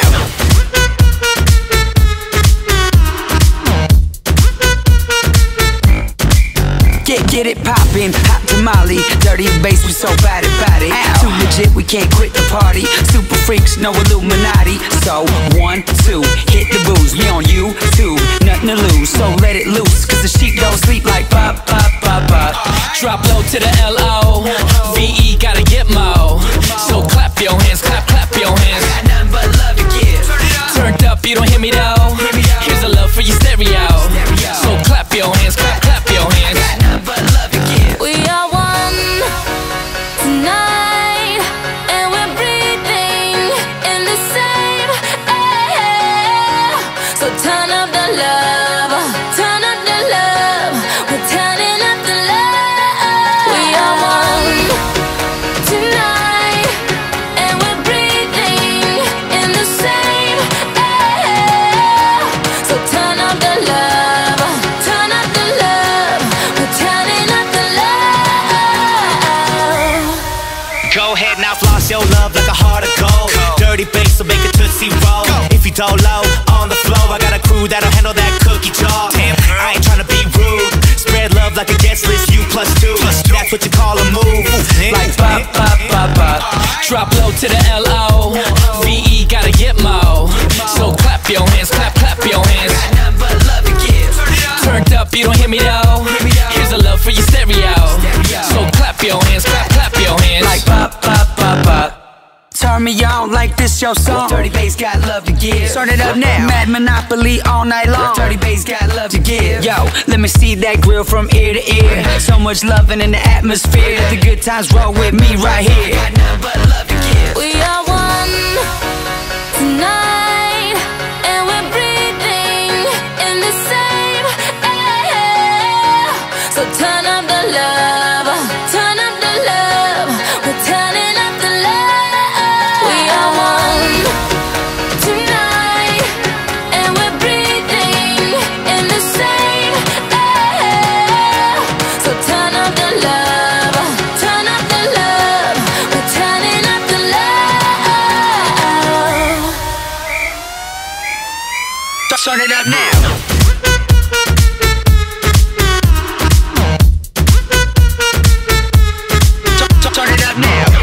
Get it poppin', hot tamale, dirty bass, we so bad about it. Too legit, we can't quit the party. Super freaks, no Illuminati. So 1, 2, hit the booze. We on YouTube, nothing to lose. So let it loose, cause the sheep don't sleep like pop, pop, pop, pop. Drop low to the L-O-V-E, gotta get mo. So clap your hands, clap, clap your hands. Got nothing but love to give. Turned up, you don't hear me though. Here's a love for your stereo. So clap your hands, clap, clap your hands. Got nothing but love to give. We are one tonight, and we're breathing in the same air. So turn up the love, turn up the love. We're turning up the love. We are one tonight, and we're breathing in the same air. So turn up the love, turn up the love. We're turning up the love. Go ahead now, floss your love like a heart of gold. Dirty bass, so make it tootsie roll. If you don't low on the floor, I got a crew that'll handle that cookie jar. Damn, I ain't tryna be rude. Spread love like a guest list, you plus two. That's what you call a move. Like pop, pop, pop, pop. Drop low to the L-O-V-E, gotta get mo. So clap your hands, clap, clap your hands. Got nothing but love to give. Turned up, you don't hear me though. Here's a love for your stereo. So clap your hands, clap, clap your hands. Like pop, pop, pop, pop. Turn me on like this your song. Dirty bass got love to give. Start it up now. Mad Monopoly all night long. Dirty bass got love to give. Yo, let me see that grill from ear to ear. So much loving in the atmosphere. The good times roll with me right here. Got nothing but love to give. We are one tonight, and we're breathing in the same air. So turn up the love, turn up the love. We're turning up the love. We are one tonight, and we're breathing in the same air. So turn up the love, turn up the love. We're turning up the love. Turn it up now. Turn it up now.